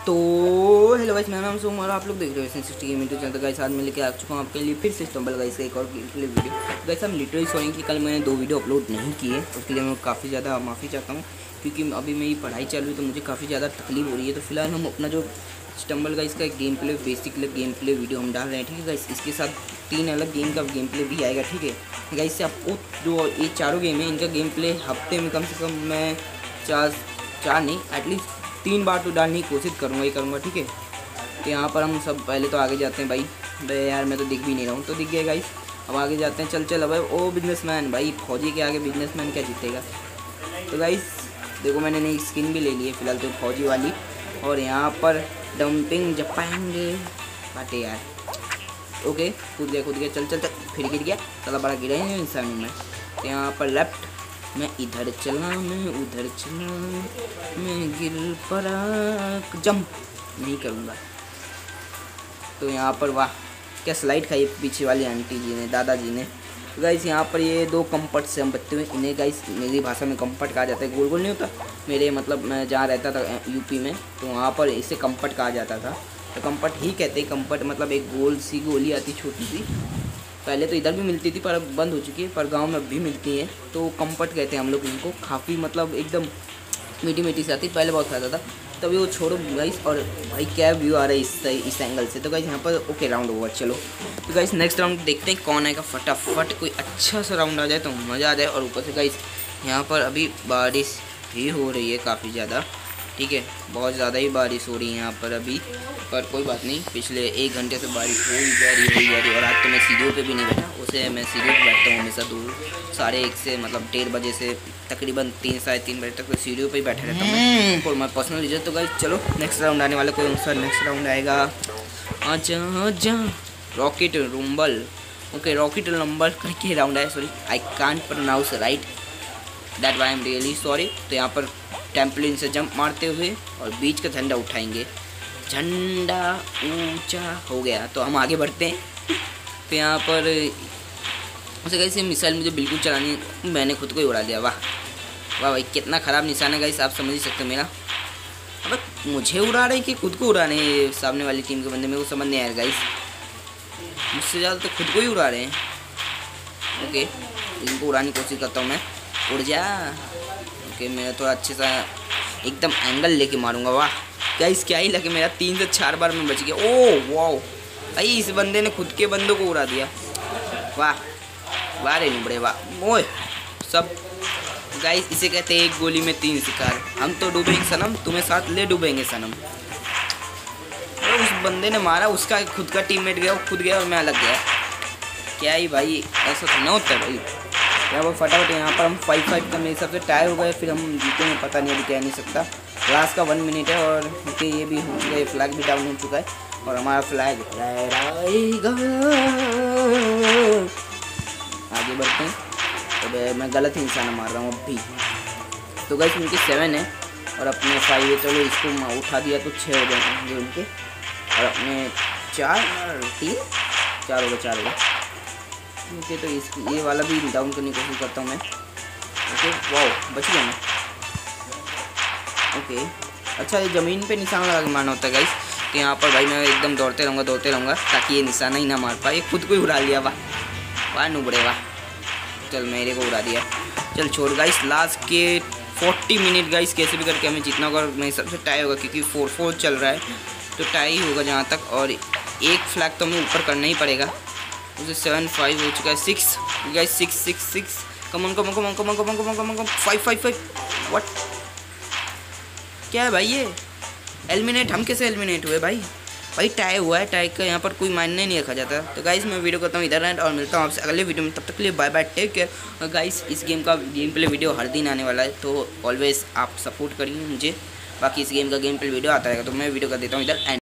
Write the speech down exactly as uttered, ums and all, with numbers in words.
तो hello guys, मेरा नाम सोम और आप लोग देख रहे हो सिक्सटी गेम इंटू चैनल। तो गाइस आज मैं लेके आ चुका हूँ आपके लिए फिर से स्टम्बल गाइस का एक और वीडियो। गाइस हम लिटरली सॉरी कि कल मैंने दो वीडियो अपलोड नहीं किए, उसके लिए मैं काफ़ी ज़्यादा माफ़ी चाहता हूँ, क्योंकि अभी मेरी पढ़ाई चालू है तो मुझे काफ़ी ज़्यादा तकलीफ हो रही है। तो फिलहाल हम अपना जो स्टम्बल गाइस का game play basic game play video हम डाल रहे हैं, ठीक है गाइस। इसके साथ तीन अलग गेम का गेम प्ले भी आएगा, ठीक है गाइस। से आपको जो ये चारों गेम है इनका गेम प्ले हफ्ते में कम से कम मैं चार चार नहीं एटलीस्ट तीन बार तो डालने की कोशिश करूँगा ही करूँगा, ठीक है। तो यहाँ पर हम सब पहले तो आगे जाते हैं भाई। भाई यार मैं तो दिख भी नहीं रहा हूँ, तो दिख गया गाइस। अब आगे जाते हैं, चल चल। अब ओ बिजनेसमैन भाई, फौजी के आगे बिजनेसमैन क्या जीतेगा। तो गाइस देखो मैंने नई स्किन भी ले ली है फिलहाल तो फौजी वाली। और यहाँ पर डंपिंग जपाएंगे बाटे यार। ओके कूद गया कूद गया चल चल चल, फिर गिर गया, चला बड़ा गिरा है इंसान में। तो यहाँ पर लेफ्ट, मैं इधर चला मैं उधर चला मैं गिर पड़ा, जंप नहीं करूँगा। तो यहाँ पर वाह क्या स्लाइड खाई पीछे वाली आंटी जी ने, दादाजी ने। तो गाइस यहाँ पर ये दो कंपट से हम बचते हुए, इन्हें गाइस मेरी भाषा में कंपट कहा जाता है। गोल गोल नहीं होता मेरे, मतलब मैं जहाँ रहता था यूपी में, तो वहाँ पर इसे कंपट कहा जाता था। तो कंपट ही कहते हैं, कंपट मतलब एक गोल सी गोली आती छोटी सी। पहले तो इधर भी मिलती थी पर अब बंद हो चुकी है, पर गांव में अब भी मिलती है। तो कंपट कहते हैं हम लोग इनको। काफ़ी मतलब एकदम मीठी मीठी से आती, पहले बहुत खाता था, तभी वो छोड़ो गाइस। और भाई क्या व्यू आ रहा है इस इस एंगल से। तो गाइस यहाँ पर ओके राउंड ओवर, चलो। तो गाइस नेक्स्ट राउंड देखते हैं कौन आएगा फटाफट। कोई अच्छा सा राउंड आ जाए तो मज़ा आ जाए। और ऊपर से गाइस यहाँ पर अभी बारिश भी हो रही है काफ़ी ज़्यादा, ठीक है, बहुत ज़्यादा ही बारिश हो रही है यहाँ पर अभी। पर कोई बात नहीं, पिछले एक घंटे से बारिश हो ही जा रही हो ही जा रही। और आज तो मैं सीढ़ियों पे भी नहीं बैठा, उसे मैं सीढ़ियों पे बैठता हूँ हमेशा दो साढ़े एक से मतलब डेढ़ बजे से तकरीबन तीन साढ़े तीन बजे तक तो सीढ़ियों पे ही बैठा रहता हूँ फॉर माई पर्सनल रीजन। तो गाइस चलो नेक्स्ट राउंड आने वाला, कोई सा नेक्स्ट राउंड आएगा। अच्छा अच्छा rocket rumble, okay rocket rumble करके राउंड आया। Sorry I can't pronounce right that why am really sorry. तो यहाँ पर टेम्पलिन से जंप मारते हुए और बीच का झंडा उठाएंगे। झंडा ऊंचा हो गया तो हम आगे बढ़ते हैं। तो यहाँ पर उसे कैसे मिसाइल मुझे बिल्कुल चलानी, मैंने खुद को ही उड़ा दिया। वाह वाह भाई कितना ख़राब निशान है गाइस, आप समझ ही सकते हो मेरा। अब मुझे उड़ा रहे कि खुद को उड़ा रहे हैं सामने वाली टीम के बंदे, मेरे को समझ नहीं आया गाइस। मुझसे ज़्यादा तो खुद को ही उड़ा रहे हैं। ओके इनको उड़ाने की कोशिश करता हूँ मैं, उड़ जा। ओके मैं थोड़ा अच्छे सा एकदम एंगल लेके मारूंगा। वाह गाइस क्या ही लगे, मेरा तीन से चार बार में बच गया। ओह वाह भाई इस बंदे ने खुद के बंदों को उड़ा दिया। वाह वाह रे नुबड़े वाह। ओए सब गाइस इसे कहते हैं एक गोली में तीन शिकार। हम तो डूबेंगे सनम, तुम्हें साथ ले डूबेंगे सनम। तो उस बंदे ने मारा, उसका खुद का टीममेट गया, वो खुद गया और मैं अलग गया। क्या ही भाई ऐसा तो ना होता भाई। यहाँ पर फटाफट यहाँ पर हम फाइव फाइव का मेरे हिसाब से टायर हो गए, फिर हम जीतेंगे पता नहीं, अभी कह नहीं सकता। लास्ट का वन मिनट है और ओके ये भी हो चुका है, फ्लैग भी डाउन हो चुका है और हमारा फ्लैग आगे बढ़ते हैं। तो मैं गलत ही इंसान मार रहा हूँ अब भी। तो गाइस उनके सेवन है और अपने फाइव है, चलो इसको उठा दिया तो छः हो जाएंगे उनके। और अपने चार तीन चार हो गए चार हो गए ओके। तो इस ये वाला भी डाउन करने की कोशिश करता हूँ मैं। ओके वाह बच गया मैं। ओके अच्छा ये ज़मीन पे निशान लगा के मारना होता है गाइस। तो यहाँ पर भाई मैं एकदम दौड़ते रहूँगा दौड़ते रहूँगा ताकि ये निशाना ही ना मार पाए। खुद को ही उड़ा लिया, वाह वाह नुबड़े वाह। चल मेरे को उड़ा दिया, चल छोड़ गाइस। लास्ट के फोर्टी मिनट गाइस कैसे भी करके हमें जितना होगा मेरे सबसे टाई होगा, क्योंकि फोर फोर चल रहा है तो टाई होगा जहाँ तक। और एक फ्लैग तो हमें ऊपर करना ही पड़ेगा। उसे सेवन फाइव हो चुका है, six guys six six six come on come on come on come on come on come on come on come on five five five what क्या है भाई ये एलिमिनेट? हम कैसे एलिमिनेट हुए भाई? भाई टाई हुआ है, टाई का यहाँ पर कोई मायने नहीं रखा जाता। तो गाइस मैं वीडियो करता हूँ इधर एंड और मिलता हूँ आपसे अगले वीडियो में। तब तक के लिए बाय बाय, टेक केयर। और गाइस इस गेम का गेम प्ले वीडियो हर दिन आने वाला है, तो ऑलवेज आप सपोर्ट करिए मुझे। बाकी इस गेम का गेम प्ले वीडियो आता रहेगा, तो मैं वीडियो कर देता हूँ इधर एंड।